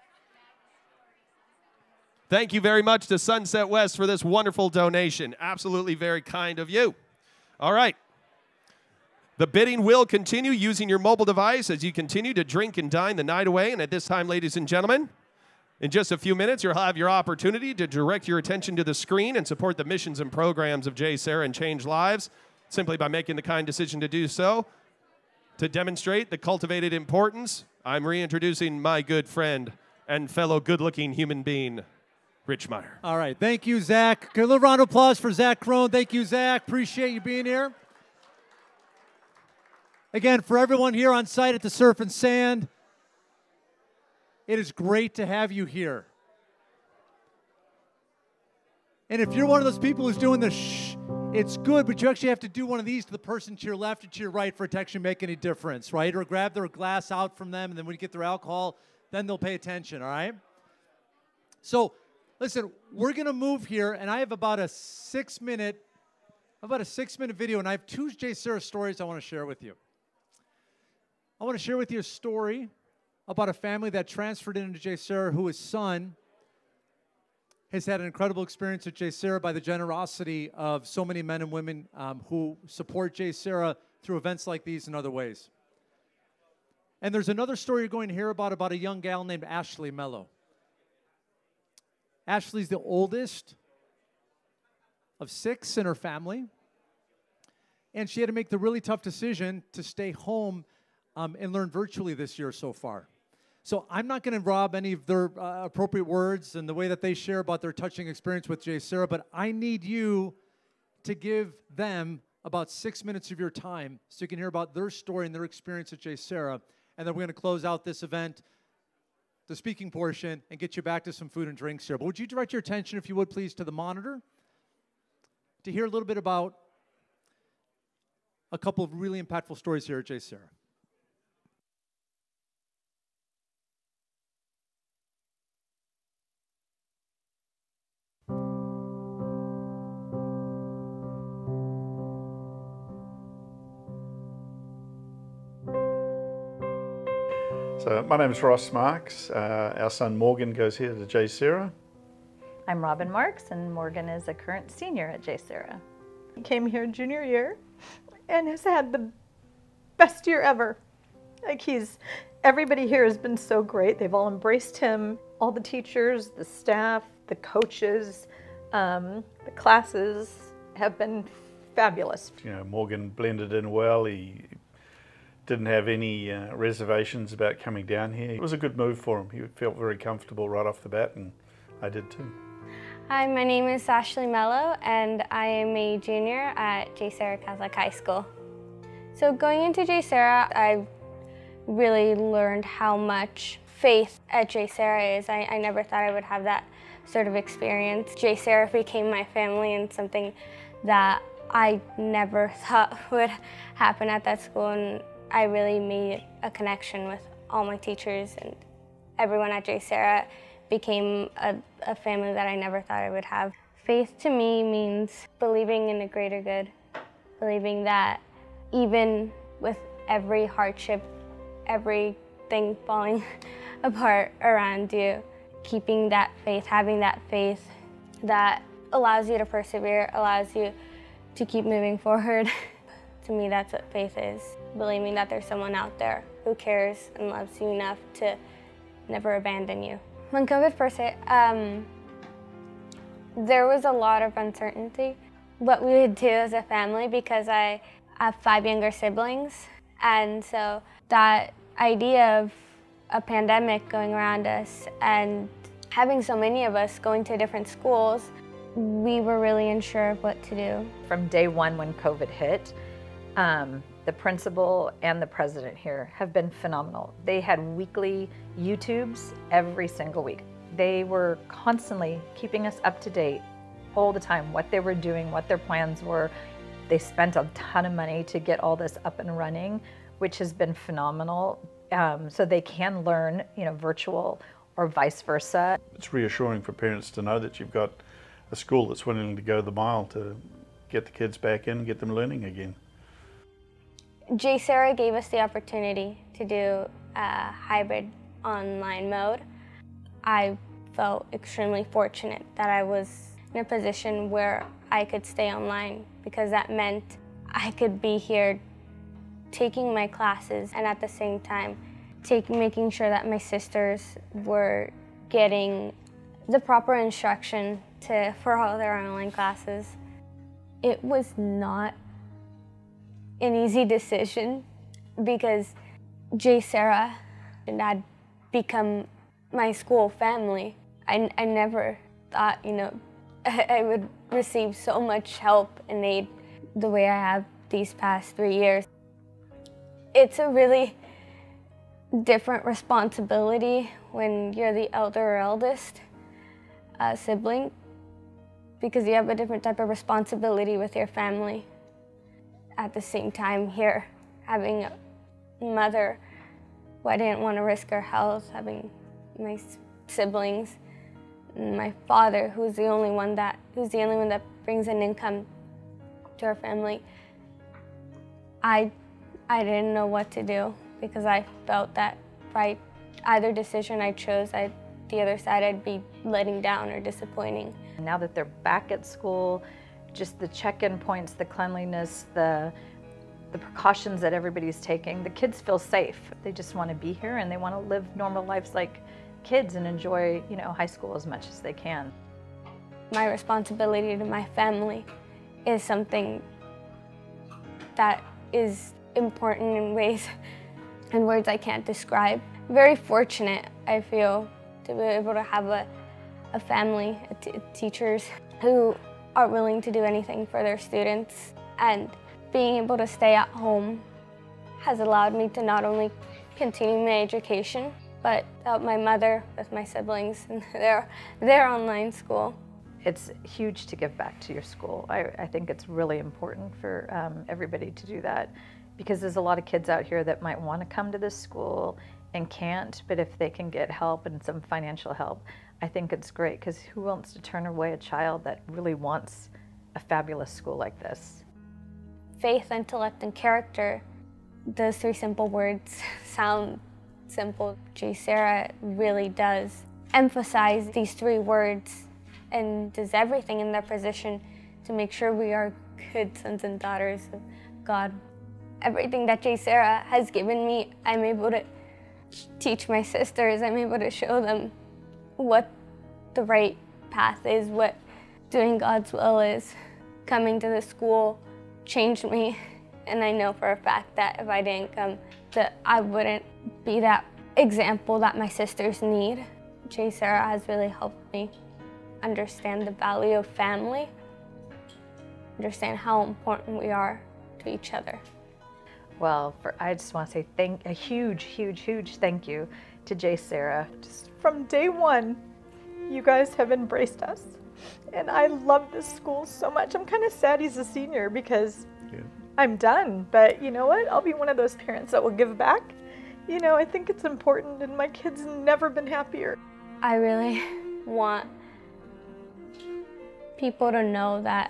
Thank you very much to Sunset West for this wonderful donation. Absolutely very kind of you. All right. The bidding will continue using your mobile device as you continue to drink and dine the night away. And at this time, ladies and gentlemen, in just a few minutes, you'll have your opportunity to direct your attention to the screen and support the missions and programs of JSerra and change lives simply by making the kind decision to do so. To demonstrate the cultivated importance, I'm reintroducing my good friend and fellow good-looking human being, Rich Meyer. All right. Thank you, Zach. Okay, a little round of applause for Zach Crone. Thank you, Zach. Appreciate you being here. Again, for everyone here on site at the Surf and Sand, it is great to have you here. And if you're one of those people who's doing the shh, it's good, but you actually have to do one of these to the person to your left or to your right for it to actually make any difference, right? Or grab their glass out from them, and then when you get their alcohol, then they'll pay attention, all right? So, listen, we're going to move here, and I have about a six-minute, about a six-minute video, and I have two JSerra stories I want to share with you. I want to share with you a story about a family that transferred into JSerra whose son has had an incredible experience at JSerra by the generosity of so many men and women um, who support JSerra through events like these and other ways. And there's another story you're going to hear about, about a young gal named Ashley Mello. Ashley's the oldest of six in her family, and she had to make the really tough decision to stay home um, and learn virtually this year so far. So I'm not going to rob any of their uh, appropriate words and the way that they share about their touching experience with JSerra, but I need you to give them about six minutes of your time so you can hear about their story and their experience at JSerra, and then we're going to close out this event, the speaking portion, and get you back to some food and drinks here. But would you direct your attention, if you would, please, to the monitor to hear a little bit about a couple of really impactful stories here at JSerra. So my name is Ross Marks. Uh, our son Morgan goes here to JSerra. I'm Robin Marks, and Morgan is a current senior at JSerra. He came here junior year and has had the best year ever. Like he's, everybody here has been so great. They've all embraced him. All the teachers, the staff, the coaches, um, the classes have been fabulous. You know, Morgan blended in well. He didn't have any uh, reservations about coming down here. It was a good move for him. He felt very comfortable right off the bat, and I did too. Hi, my name is Ashley Mello, and I am a junior at JSerra Catholic High School. So going into JSerra, I really learned how much faith at JSerra is. I, I never thought I would have that sort of experience. JSerra became my family, and something that I never thought would happen at that school. And I really made a connection with all my teachers, and everyone at JSerra became a, a family that I never thought I would have. Faith to me means believing in a greater good, believing that even with every hardship, everything falling apart around you, keeping that faith, having that faith that allows you to persevere, allows you to keep moving forward. To me, that's what faith is. Believing that there's someone out there who cares and loves you enough to never abandon you. When COVID first hit, um, there was a lot of uncertainty what we would do as a family, because I have five younger siblings, and so that idea of a pandemic going around us and having so many of us going to different schools, we were really unsure of what to do. From day one when COVID hit, um, the principal and the president here have been phenomenal. They had weekly YouTubes every single week. They were constantly keeping us up to date all the time, what they were doing, what their plans were. They spent a ton of money to get all this up and running, which has been phenomenal. Um, so they can learn, you know, virtual or vice versa. It's reassuring for parents to know that you've got a school that's willing to go the mile to get the kids back in and get them learning again. JSerra gave us the opportunity to do a hybrid online mode. I felt extremely fortunate that I was in a position where I could stay online, because that meant I could be here taking my classes and at the same time take, making sure that my sisters were getting the proper instruction to, for all their online classes. It was not an easy decision because JSerra had become my school family. I, I never thought, you know, I would receive so much help and aid the way I have these past three years. It's a really different responsibility when you're the elder or eldest uh, sibling, because you have a different type of responsibility with your family. At the same time here, having a mother who I didn't want to risk her health, having my siblings, and my father, who's the only one that who's the only one that brings an income to our family. I I didn't know what to do, because I felt that by either decision I chose, I the other side I'd be letting down or disappointing. Now that they're back at school, just the check-in points, the cleanliness, the the precautions that everybody's taking, the kids feel safe. They just want to be here and they want to live normal lives like kids and enjoy, you know, high school as much as they can. My responsibility to my family is something that is important in ways and words I can't describe. Very fortunate, I feel, to be able to have a, a family, a t teachers who are willing to do anything for their students. And being able to stay at home has allowed me to not only continue my education, but help my mother with my siblings and their, their online school. It's huge to give back to your school. I, I think it's really important for um, everybody to do that, because there's a lot of kids out here that might want to come to this school and can't, but if they can get help and some financial help, I think it's great, because who wants to turn away a child that really wants a fabulous school like this? Faith, intellect, and character. Those three simple words sound simple. JSerra really does emphasize these three words and does everything in their position to make sure we are good sons and daughters of God. Everything that JSerra has given me, I'm able to teach my sisters. I'm able to show them what the right path is, what doing God's will is. Coming to the school changed me, and I know for a fact that if I didn't come, that I wouldn't be that example that my sisters need. JSerra has really helped me understand the value of family, understand how important we are to each other. Well, for, I just want to say thank, a huge, huge, huge thank you to JSerra. Just from day one, you guys have embraced us. And I love this school so much. I'm kind of sad he's a senior because yeah. I'm done. But you know what? I'll be one of those parents that will give back. You know, I think it's important, and my kids have never been happier. I really want people to know that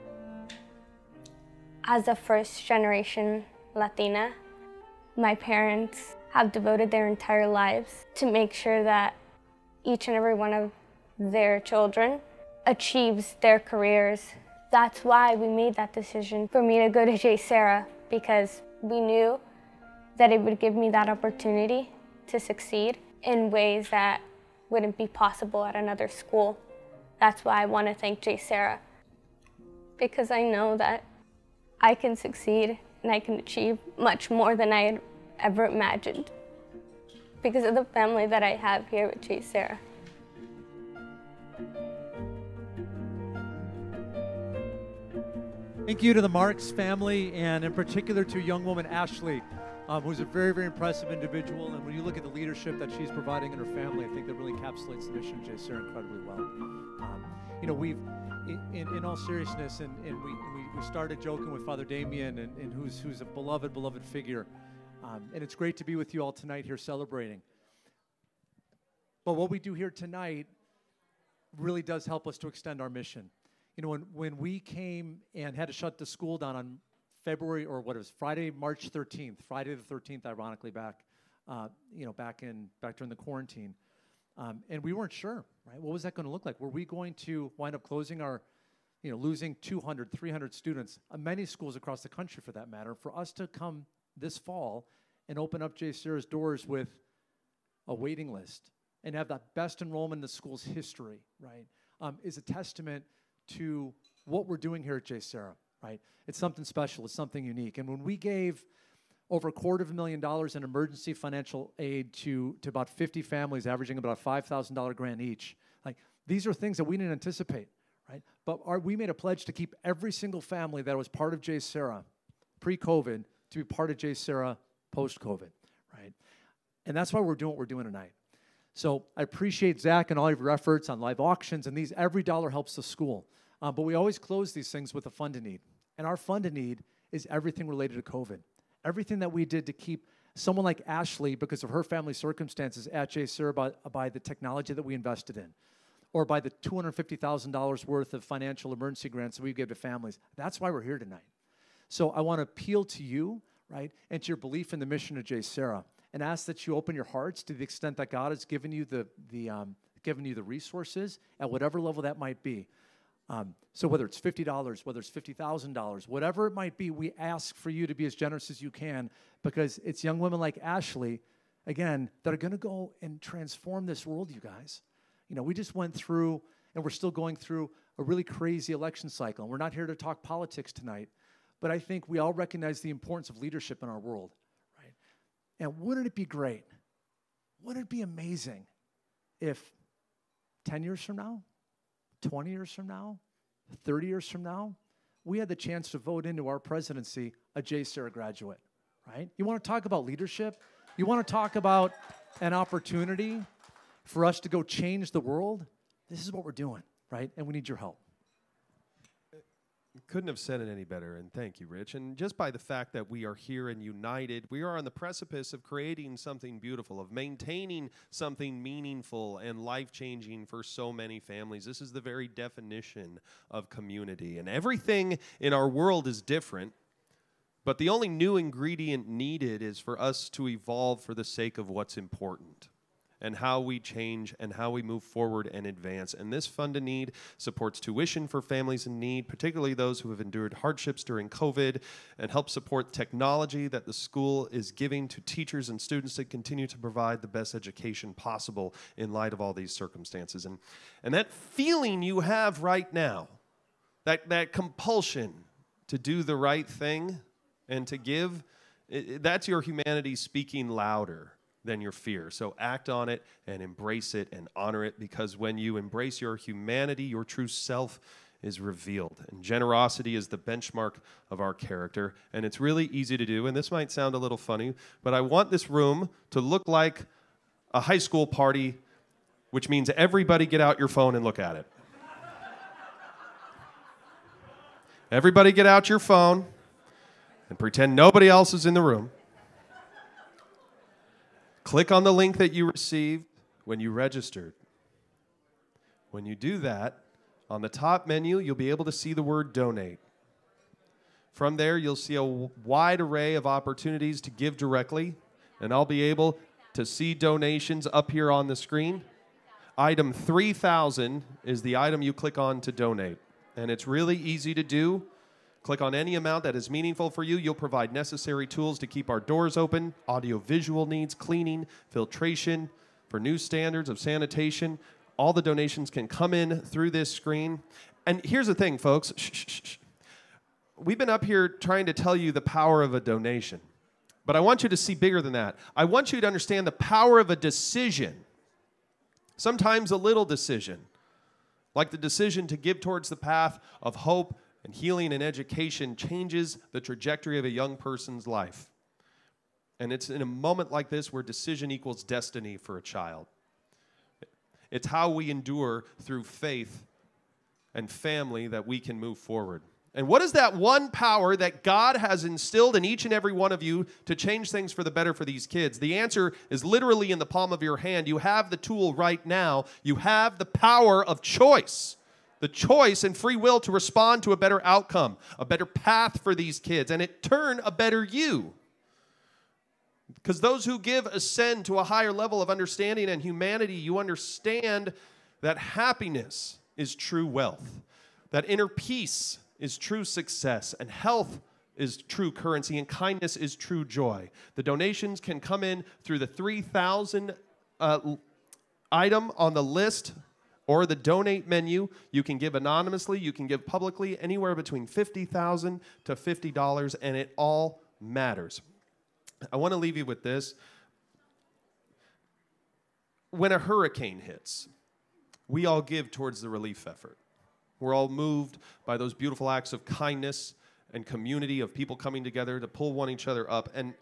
as a first generation Latina, my parents have devoted their entire lives to make sure that each and every one of their children achieves their careers. That's why we made that decision for me to go to JSerra, because we knew that it would give me that opportunity to succeed in ways that wouldn't be possible at another school. That's why I want to thank JSerra, because I know that I can succeed and I can achieve much more than I had ever imagined. because of the family that I have here with JSerra. Thank you to the Marks family, and in particular to young woman Ashley, um, who's a very, very impressive individual. And when you look at the leadership that she's providing in her family, I think that really encapsulates the mission of JSerra incredibly well. Um, you know, we've, in, in, in all seriousness, and, and we, we, we started joking with Father Damien, and, and who's, who's a beloved, beloved figure. Um, and it's great to be with you all tonight here celebrating. But what we do here tonight really does help us to extend our mission. You know, when, when we came and had to shut the school down on February, or what it was, Friday, March thirteenth, Friday the thirteenth, ironically, back, uh, you know, back in, back during the quarantine, um, and we weren't sure, right? What was that going to look like? Were we going to wind up closing our, you know, losing two hundred, three hundred students, uh, many schools across the country for that matter, for us to come this fall and open up JSerra's doors with a waiting list and have that best enrollment in the school's history, right, um, is a testament to what we're doing here at JSerra, right? It's something special, it's something unique. And when we gave over a quarter of a million dollars in emergency financial aid to, to about fifty families, averaging about a five thousand dollar grant each, like, these are things that we didn't anticipate, right? But our, we made a pledge to keep every single family that was part of JSerra pre-COVID to be part of JSerra post-COVID, right? And that's why we're doing what we're doing tonight. So I appreciate Zach and all of your efforts on live auctions, and these, every dollar helps the school. Uh, but we always close these things with a fund to need. And our fund to need is everything related to COVID. Everything that we did to keep someone like Ashley, because of her family circumstances at JSerra, by, by the technology that we invested in, or by the two hundred fifty thousand dollars worth of financial emergency grants that we gave to families. That's why we're here tonight. So I want to appeal to you, right, and to your belief in the mission of JSerra, and ask that you open your hearts to the extent that God has given you the, the, um, given you the resources at whatever level that might be. Um, so whether it's fifty dollars, whether it's fifty thousand dollars, whatever it might be, we ask for you to be as generous as you can, because it's young women like Ashley, again, that are going to go and transform this world, you guys. You know, we just went through, and we're still going through, a really crazy election cycle. And we're not here to talk politics tonight, but I think we all recognize the importance of leadership in our world, right? And wouldn't it be great, wouldn't it be amazing if ten years from now, twenty years from now, thirty years from now, we had the chance to vote into our presidency a JSerra graduate, right? You want to talk about leadership? You want to talk about an opportunity for us to go change the world? This is what we're doing, right? And we need your help. Couldn't have said it any better, and thank you, Rich. And just by the fact that we are here and united, we are on the precipice of creating something beautiful, of maintaining something meaningful and life-changing for so many families. This is the very definition of community. And everything in our world is different, but the only new ingredient needed is for us to evolve for the sake of what's important, and how we change and how we move forward and advance. And this Fund to Need supports tuition for families in need, particularly those who have endured hardships during COVID, and helps support technology that the school is giving to teachers and students to continue to provide the best education possible in light of all these circumstances. And, and that feeling you have right now, that, that compulsion to do the right thing and to give, it, that's your humanity speaking louder than your fear. So act on it and embrace it and honor it, because when you embrace your humanity, your true self is revealed. And generosity is the benchmark of our character, and it's really easy to do. And this might sound a little funny, but I want this room to look like a high school party, which means everybody get out your phone and look at it. Everybody get out your phone and pretend nobody else is in the room. Click on the link that you received when you registered. When you do that, on the top menu, you'll be able to see the word donate. From there, you'll see a wide array of opportunities to give directly, and I'll be able to see donations up here on the screen. Item three thousand is the item you click on to donate, and it's really easy to do. Click on any amount that is meaningful for you. You'll provide necessary tools to keep our doors open, audio-visual needs, cleaning, filtration, for new standards of sanitation. All the donations can come in through this screen. And here's the thing, folks. Shh, shh, shh. We've been up here trying to tell you the power of a donation. But I want you to see bigger than that. I want you to understand the power of a decision. Sometimes a little decision, like the decision to give towards the path of hope and healing and education, changes the trajectory of a young person's life. And it's in a moment like this where decision equals destiny for a child. It's how we endure through faith and family that we can move forward. And what is that one power that God has instilled in each and every one of you to change things for the better for these kids? The answer is literally in the palm of your hand. You have the tool right now. You have the power of choice. The choice and free will to respond to a better outcome, a better path for these kids, and in turn, a better you. Because those who give ascend to a higher level of understanding and humanity. You understand that happiness is true wealth, that inner peace is true success, and health is true currency, and kindness is true joy. The donations can come in through the three thousand uh, item on the list or the donate menu. You can give anonymously, you can give publicly, anywhere between fifty thousand dollars to fifty dollars, and it all matters. I want to leave you with this. When a hurricane hits, we all give towards the relief effort. We're all moved by those beautiful acts of kindness and community, of people coming together to pull one each other up. And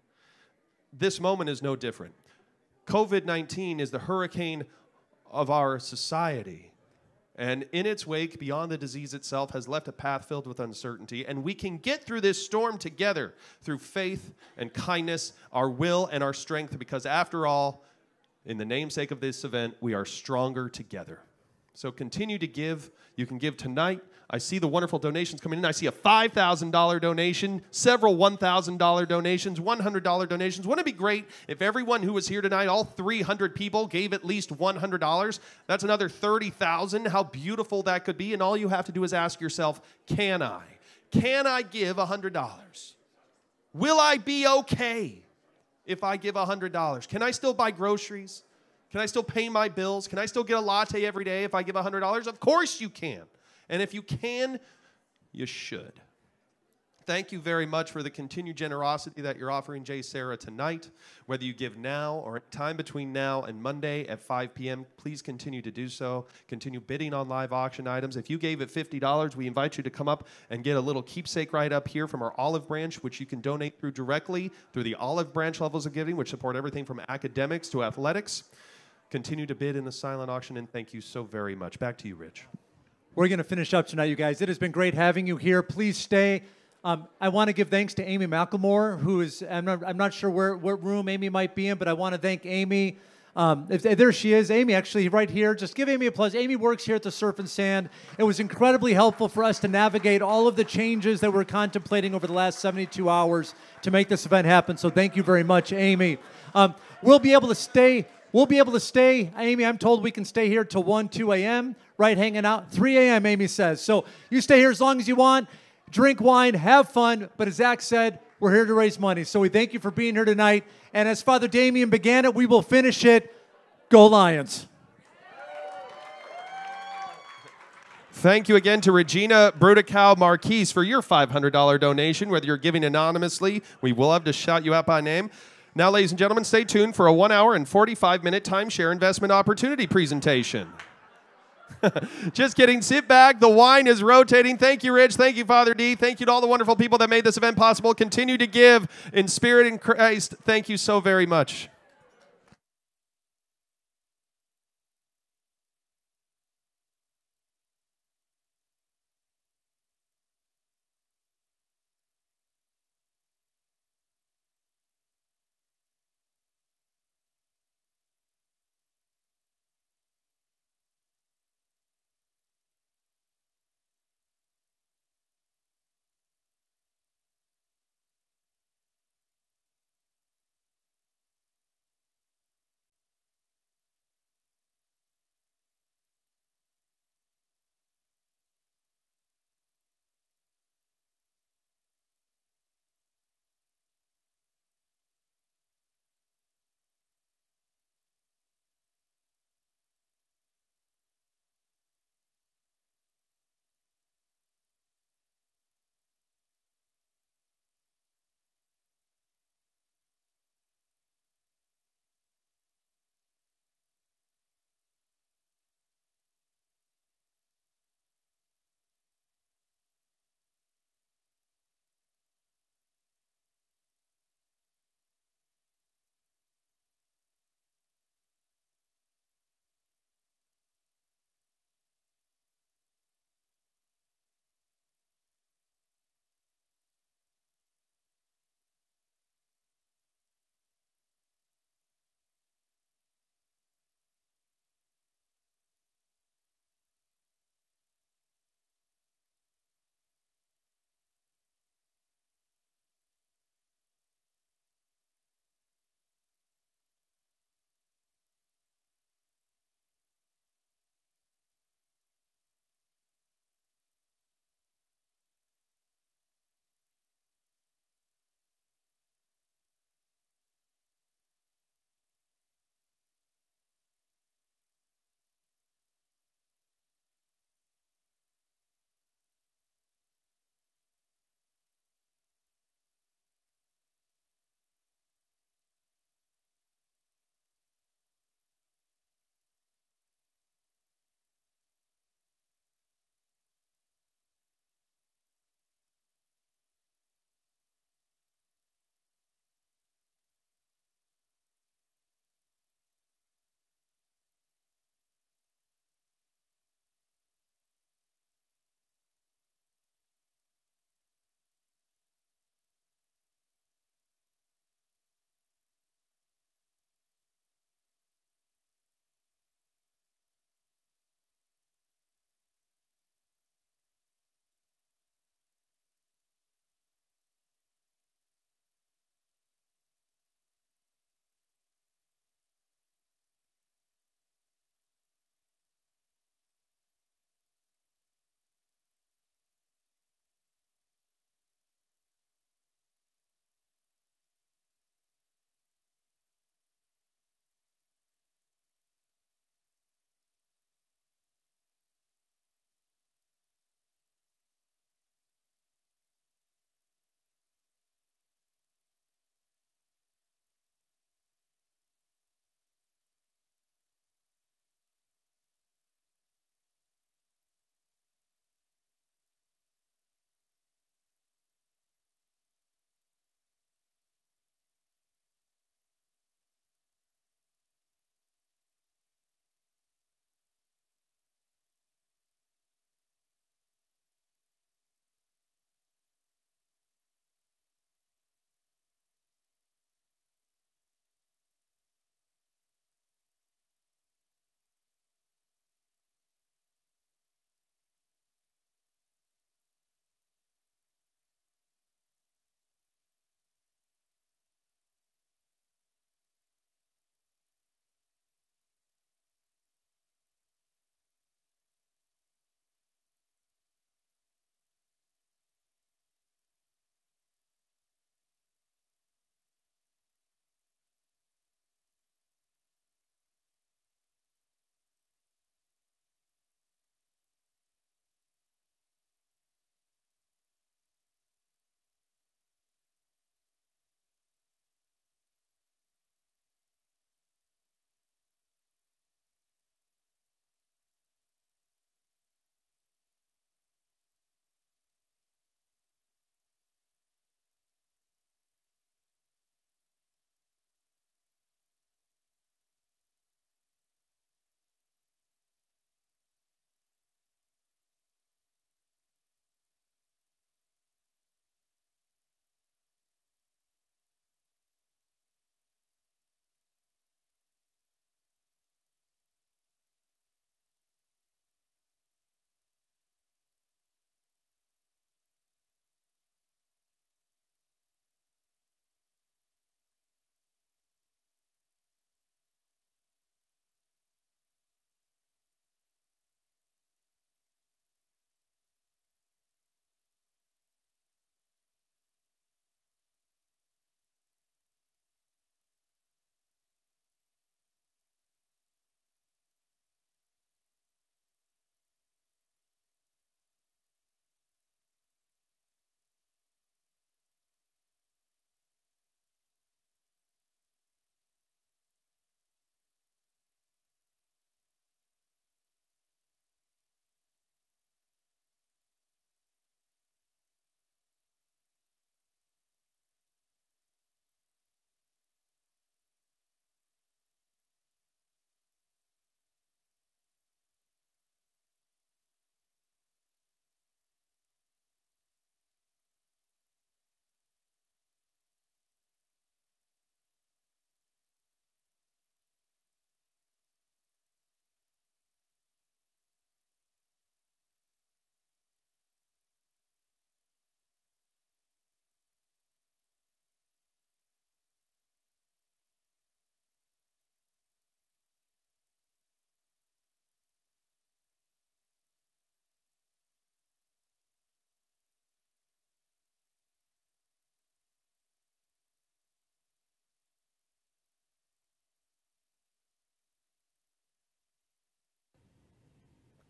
this moment is no different. COVID nineteen is the hurricane of our society. And in its wake, beyond the disease itself, has left a path filled with uncertainty. And we can get through this storm together through faith and kindness, our will and our strength, because after all, in the namesake of this event, we are stronger together. So continue to give. You can give tonight. I see the wonderful donations coming in. I see a five thousand dollar donation, several one thousand dollar donations, one hundred dollar donations. Wouldn't it be great if everyone who was here tonight, all three hundred people, gave at least one hundred dollars? That's another thirty thousand dollars. How beautiful that could be. And all you have to do is ask yourself, can I? Can I give one hundred dollars? Will I be okay if I give one hundred dollars? Can I still buy groceries? Can I still pay my bills? Can I still get a latte every day if I give one hundred dollars? Of course you can. And if you can, you should. Thank you very much for the continued generosity that you're offering JSerra tonight. Whether you give now or time between now and Monday at five p m, please continue to do so. Continue bidding on live auction items. If you gave it fifty dollars, we invite you to come up and get a little keepsake right up here from our olive branch, which you can donate through directly through the olive branch levels of giving, which support everything from academics to athletics. Continue to bid in the silent auction, and thank you so very much. Back to you, Rich. We're going to finish up tonight, you guys. It has been great having you here. Please stay. Um, I want to give thanks to Amy McLemore, who is, I'm not, I'm not sure where what room Amy might be in, but I want to thank Amy. Um, if, if there she is, Amy, actually right here. Just give Amy a applause. Amy works here at the Surf and Sand. It was incredibly helpful for us to navigate all of the changes that we're contemplating over the last seventy-two hours to make this event happen. So thank you very much, Amy. Um, we'll be able to stay. We'll be able to stay, Amy, I'm told we can stay here till one, two a m, right, hanging out. three a m, Amy says. So you stay here as long as you want, drink wine, have fun. But as Zach said, we're here to raise money. So we thank you for being here tonight. And as Father Damien began it, we will finish it. Go Lions. Thank you again to Regina Brudicow Marquise for your five hundred dollar donation. Whether you're giving anonymously, we will have to shout you out by name. Now, ladies and gentlemen, stay tuned for a one hour and forty-five minute timeshare investment opportunity presentation. Just kidding. Sit back. The wine is rotating. Thank you, Rich. Thank you, Father D. Thank you to all the wonderful people that made this event possible. Continue to give in spirit in Christ. Thank you so very much.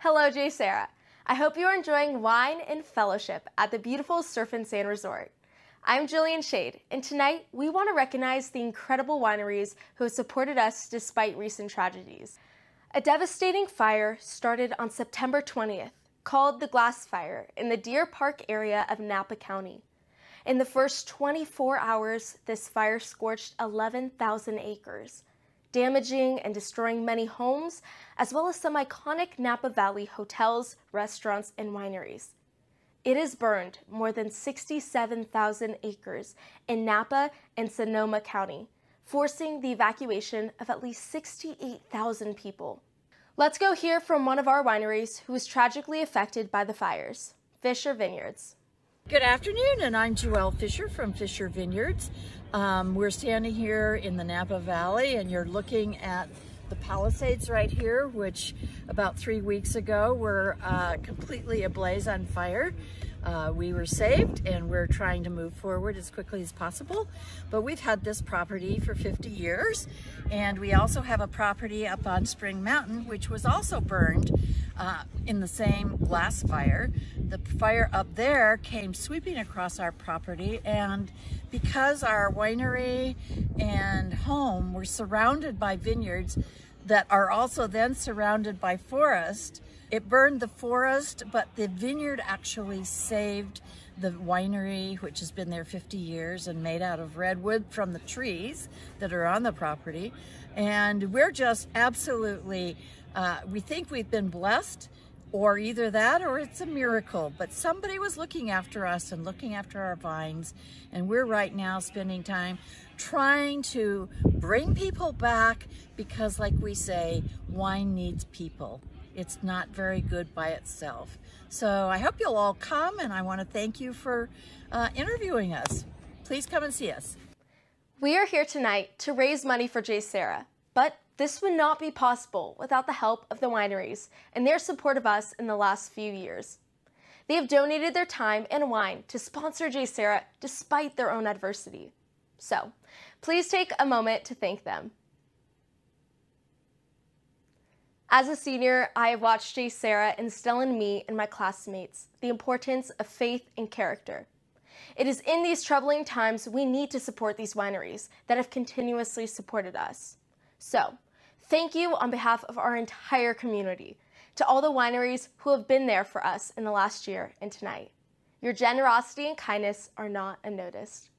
Hello, JSerra. I hope you are enjoying wine and fellowship at the beautiful Surf and Sand Resort. I'm Jillian Shade, and tonight we want to recognize the incredible wineries who have supported us despite recent tragedies. A devastating fire started on September twentieth, called the Glass Fire, in the Deer Park area of Napa County. In the first twenty-four hours, this fire scorched eleven thousand acres, damaging and destroying many homes, as well as some iconic Napa Valley hotels, restaurants, and wineries. It has burned more than sixty-seven thousand acres in Napa and Sonoma County, forcing the evacuation of at least sixty-eight thousand people. Let's go hear from one of our wineries who was tragically affected by the fires, Fisher Vineyards. Good afternoon, and I'm Joelle Fisher from Fisher Vineyards. Um, we're standing here in the Napa Valley, and you're looking at the Palisades right here, which about three weeks ago were uh, completely ablaze on fire. Uh, we were saved, and we're trying to move forward as quickly as possible. But we've had this property for fifty years, and we also have a property up on Spring Mountain, which was also burned uh, in the same glass fire. The fire up there came sweeping across our property, and because our winery and home were surrounded by vineyards that are also then surrounded by forest, it burned the forest, but the vineyard actually saved the winery, which has been there fifty years and made out of redwood from the trees that are on the property. And we're just absolutely, uh, we think we've been blessed, or either that or it's a miracle. But somebody was looking after us and looking after our vines, and we're right now spending time trying to bring people back because, like we say, wine needs people. It's not very good by itself. So I hope you'll all come, and I want to thank you for uh, interviewing us. Please come and see us. We are here tonight to raise money for JSerra, but this would not be possible without the help of the wineries and their support of us in the last few years. They have donated their time and wine to sponsor JSerra despite their own adversity. So please take a moment to thank them. As a senior, I have watched JSerra instill in me and my classmates the importance of faith and character. It is in these troubling times we need to support these wineries that have continuously supported us. So, thank you on behalf of our entire community to all the wineries who have been there for us in the last year and tonight. Your generosity and kindness are not unnoticed.